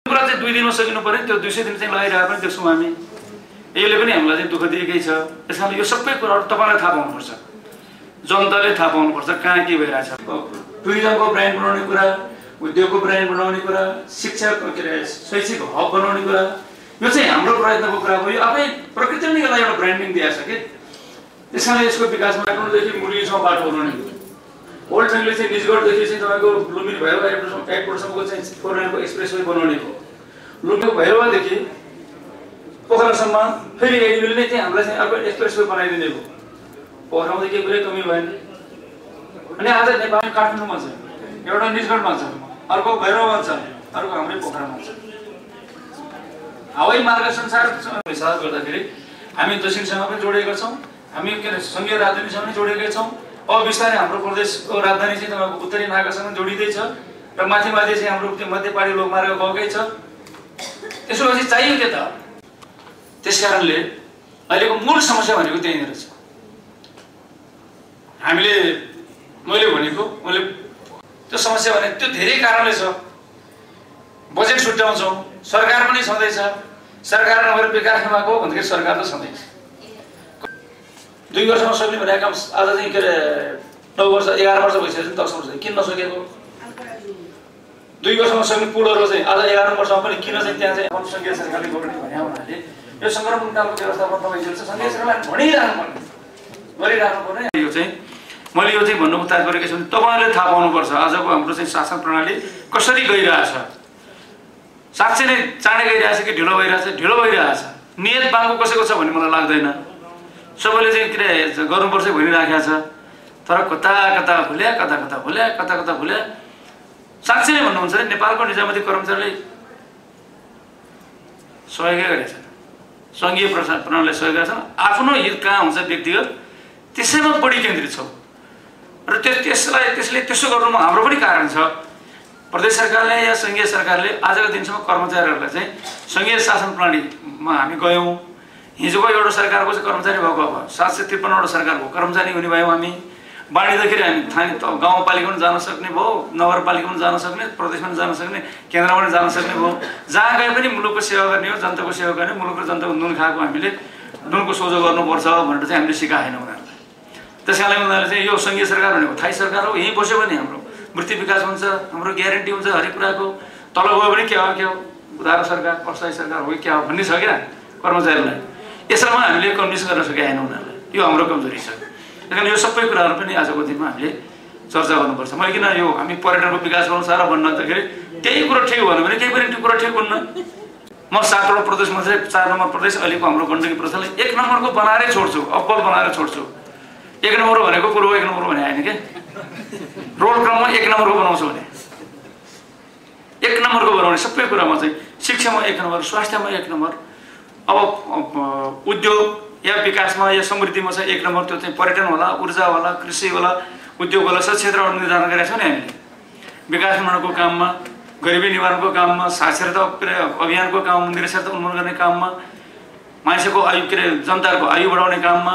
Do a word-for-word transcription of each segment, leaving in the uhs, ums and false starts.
कुरा चाहिँ दुई दिनमा सकिनु पर्यो त्यो दुई सय दिन चाहिँ लगाइरहेको पनि देख्छौँ हामी यसले पनि हामीलाई चाहिँ दुःख दिएकै छ त्यस कारण यो सबै कुराहरू तपाईँलाई थाहा पाउनुपर्छ जनताले थाहा पाउनुपर्छ कहाँ के भइरहेछ टुरिज्मको ब्रान्ड बनाउने कुरा उद्योगको ब्रान्ड बनाउने कुरा शिक्षा के अरे शैक्षिक हब बनाउने कुरा यो चाहिँ हाम्रो प्रयत्नको कुरा हो यो आफै प्रकृतिले नै यसलाई एउटा ब्रान्डिङ दिएको छ कि त्यस कारण यसको विकासमा काठमाडौँदेखि मुरलीसम्म बाटो बनाउने ओल्ड बेङ्गले चाहिँ निजगढदेखि चाहिँ तपाईँको लुम्बिनी भैरवा एयरपोर्टसम्मको चाहिँ फोर लाइनको एक्सप्रेस वे बनाउने हो लुम्बिनी भैरवादेखि पोखरासम्म फेरि एडिबीले नै चाहिँ हामीलाई चाहिँ अर्को एक्सप्रेस वे बनाइदिने हो पोखरामा त केही कुरै कमी भएन अनि आज नेपाल काठमाडौँमा छ एउटा निजगढमा छ अर्को भैरवमा छ अर्को हाम्रै पोखरामा छ हवाई मार्ग संसार हिसाब गर्दाखेरि हामी दक्षिणसँग पनि जोडिएका छौँ हामी के अरे सङ्घीय राजधानीसँग पनि जोडिएका छौँ अब बिस्तारै हाम्रो प्रदेशको राजधानी चाहिँ तपाईँको उत्तरी नाकासँग जोडिँदैछ र माथि माथि चाहिँ हाम्रो त्यो मध्य पहाडी लोकमार्ग गएकै छ त्यसपछि चाहियो के त त्यस कारणले अहिलेको मूल समस्या भनेको त्यहीँनिर छ हामीले मैले भनेको मैले त्यो समस्या भने त्यो धेरै कारणले छ बजेट छुट्याउँछौँ सरकार पनि छँदैछ सरकार नभएर विकास नभएको हो भन्दाखेरि सरकार त छँदैछ दुई वर्षमा सक्ने भनेको काम आज चाहिँ के अरे नौ वर्ष एघार वर्ष भइसकेको दस वर्ष किन नसकेको दुई वर्षमा सक्ने पुलहरू चाहिँ आज एघार वर्षमा पनि किन चाहिँ त्यहाँ चाहिँ सङ्घीय सरकारले गर्ने भने हुनाले यो सङ्क्रमणकालको व्यवस्थापन तपाईँ सङ्घीय सरकारलाई भनिरहनु पर्ने गरिरहनु पर्ने यो चाहिँ मैले यो चाहिँ भन्नुको तात्पर्य के छ भने तपाईँहरूले थाहा पाउनुपर्छ आजको हाम्रो चाहिँ शासन प्रणाली कसरी गइरहेछ साँच्चै नै चाँडै गइरहेछ कि ढिलो भइरहेछ ढिलो भइरहेछ नियत बाङ्गो कसैको छ भन्ने मलाई लाग्दैन सबैले चाहिँ के अरे गर्नुपर्छ भनिराखेको छ तर कता कता भुल्या कता कता भुल्या कता कता भुल्या साँच्चै नै भन्नुहुन्छ भने नेपालको निजामती कर्मचारीले सहयोगै गरेका छन् सङ्घीय प्रणालीले सहयोग गरेका छन् आफ्नो हित कहाँ हुन्छ व्यक्तिगत त्यसैमा बढी केन्द्रित छौँ र त्यस त्यसलाई त्यसले त्यसो गर्नुमा हाम्रो पनि कारण छ प्रदेश सरकारले या सङ्घीय सरकारले आजको दिनसम्म कर्मचारीहरूलाई चाहिँ सङ्घीय शासन प्रणालीमा हामी गयौँ हिजोको एउटा सरकारको चाहिँ कर्मचारी भएको अब सात सय त्रिपन्नवटा सरकारको कर्मचारी हुने भयौँ हामी बाँडिँदाखेरि हामी स्थानीय गाउँपालिका पनि जान सक्ने भयो नगरपालिका पनि जान सक्ने प्रदेशमा पनि जान सक्ने केन्द्रमा पनि जान सक्ने भयो जहाँ गए पनि मुलुकको सेवा गर्ने हो जनताको सेवा गर्ने मुलुक र जनताको नुन खाएको हामीले नुनको सोझो गर्नुपर्छ भनेर चाहिँ हामीले सिकाएन उनीहरूलाई त्यस कारणले उनीहरूले चाहिँ यो सङ्घीय सरकार भनेको थाई सरकार हो यहीँ बस्यो भने हाम्रो वृत्ति विकास हुन्छ हाम्रो ग्यारेन्टी हुन्छ हरेक कुराको तल गयो भने के हो के हो उधारो सरकार अस्थायी सरकार हो क्या हो भन्ने छ क्या कर्मचारीलाई यसैमा हामीले कन्भिन्स गर्न सकेन उनीहरूलाई यो हाम्रो कमजोरी छ त्यस कारण यो सबै कुराहरू पनि आजको दिनमा हामीले चर्चा गर्नुपर्छ मैले किन यो हामी पर्यटनको विकास गर्नु साह्रो भन्दाखेरि त्यही कुरो ठिक भन्यो भने केही पनि त्यो कुरो ठिक हुन्न म सातवटा प्रदेशमा चाहिँ चार नम्बर प्रदेश अहिलेको हाम्रो गण्डकी प्रदेशलाई एक नम्बरको बनाएरै छोड्छु अब्बल बनाएर छोड्छु एक नम्बर भनेको कुरो एक नम्बर भने आएन क्या रोल क्रममा एक नम्बरको बनाउँछु भने एक नम्बरको बनाउने सबै कुरामा चाहिँ शिक्षामा एक नम्बर स्वास्थ्यमा एक नम्बर अब उद्योग या विकासमा या समृद्धिमा चाहिँ एक नम्बर त्यो चाहिँ पर्यटन होला ऊर्जा होला कृषि होला उद्योग होला सब क्षेत्रहरू निर्धारण गरेका छौँ नि हामीले विकास निर्माणको काममा गरिबी निवारणको काममा साक्षरता अभियानको काममा निरक्षरता उन्मूलन गर्ने काममा मान्छेको आयु के अरे जनताको आयु बढाउने काममा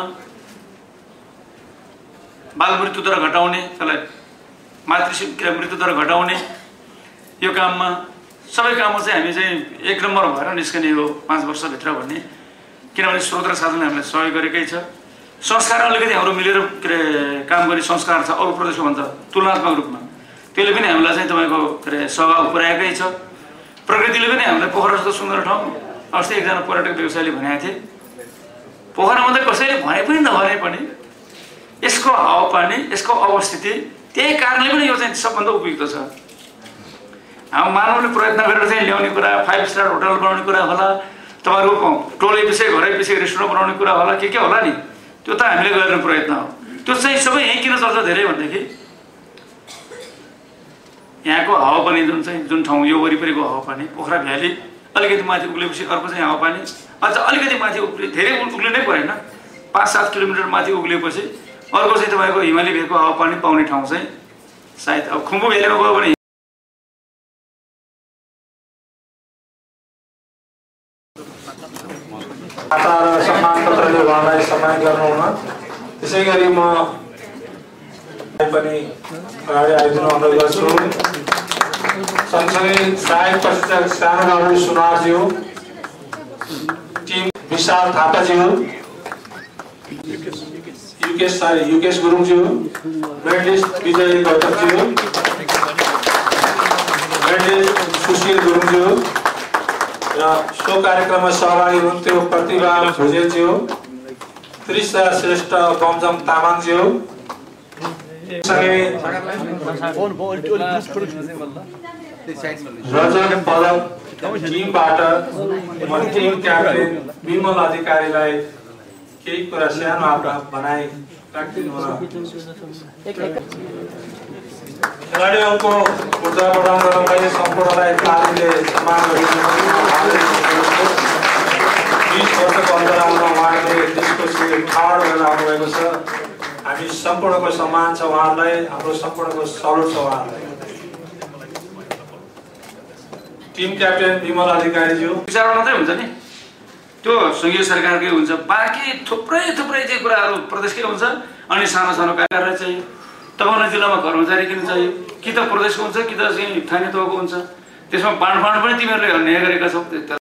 बाल मृत्यु दर घटाउने त्यसलाई मातृ के मृत्यु दर घटाउने यो काममा सबै काममा चाहिँ हामी चाहिँ एक नम्बर भएर निस्कने हो पाँच वर्षभित्र भन्ने किनभने स्रोत र साधनले हामीलाई सहयोग गरेकै छ संस्कार अलिकति हाम्रो मिलेर के अरे काम गर्ने संस्कार छ अरू प्रदेशको भन्दा तुलनात्मक रूपमा त्यसले पनि हामीलाई चाहिँ तपाईँको के अरे स्वभाव पुर्याएकै छ प्रकृतिले पनि हामीलाई पोखरा जस्तो सुन्दर ठाउँ अस्ति एकजना पर्यटक व्यवसायीले भनेको थिए पोखरामा त कसैले भने पनि नभने पनि यसको हावापानी यसको अवस्थिति त्यही कारणले पनि यो चाहिँ सबभन्दा उपयुक्त छ हामी मानवले प्रयत्न गरेर चाहिँ ल्याउने कुरा फाइभ स्टार होटल बनाउने कुरा होला तपाईँहरूको टोलै पछि घरै पछि रेस्टुरेन्ट बनाउने कुरा होला के के होला नि त्यो त हामीले गर्ने प्रयत्न हो त्यो चाहिँ सबै यहीँ किन चल्छ धेरै भनेदेखि यहाँको हावापानी जुन चाहिँ जुन ठाउँ यो वरिपरिको हावापानी पोखरा भ्याली अलिकति माथि उक्लेपछि अर्को चाहिँ हावापानी अझ अलिकति माथि उक्ले धेरै उक्लिनै परेन पाँच सात किलोमिटर माथि उक्लिएपछि अर्को चाहिँ तपाईँको हिमाली भेगको हावापानी पाउने ठाउँ चाहिँ सायद अब खुम्बु भ्यालीमा गयो भने खाता र सम्मान पत्रले उहाँलाई सम्मान गर्नुहुन त्यसै गरी म पनि अगाडि आइदिनु अनुरोध गर्छु। सँगसँगै सहायक प्रशिक्षक सानो बाबु सुनारज्यू, टिम विशाल थापाज्यू, युकेश युकेश गुरुङज्यू, मेडलिस्ट विजय गौतमज्यू, मेडलिस्ट सुशील गुरुङज्यू र सो कार्यक्रममा सहभागी हुनुहुन्थ्यो प्रतिभा भुजेलज्यू, त्रिशा श्रेष्ठ बमजम तामाङज्यू, सँगै रजत पदक टिमबाट म टिम क्याप्टेन विमल अधिकारीलाई केही कुरा सानो आफ्ना बनाई राखिदिनु होला। खेलाडीहरूको ऊर्जा बढाउन र मैले सम्पूर्णलाई तालीले सम्मान गरिदिनु। बिस वर्षको अन्तरालमा उहाँले देशको श्री ठाड भएर आउनुभएको छ। हामी सम्पूर्णको सम्मान छ उहाँलाई, हाम्रो सम्पूर्णको सल्युट छ उहाँलाई। टिम क्याप्टेन विमल अधिकारीज्यू। विचार मात्रै हुन्छ नि, त्यो सङ्घीय सरकारकै हुन्छ, बाँकी थुप्रै थुप्रै चाहिँ कुराहरू प्रदेशकै हुन्छ। अनि सानो सानो कार्यालय चाहिँ तमाम जिल्लामा कर्मचारी किन चाहियो, कि त प्रदेशको हुन्छ कि त चाहिँ स्थानीय तहको हुन्छ। त्यसमा बाँडफाँड पनि तिमीहरूले अन्याय गरेका छौ।